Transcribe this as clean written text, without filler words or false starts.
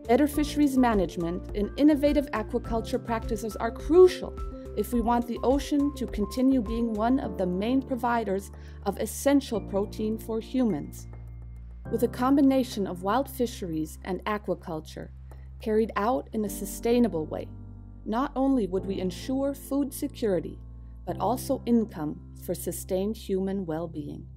Better fisheries management and innovative aquaculture practices are crucial if we want the ocean to continue being one of the main providers of essential protein for humans. With a combination of wild fisheries and aquaculture carried out in a sustainable way, not only would we ensure food security, but also income for sustained human well-being.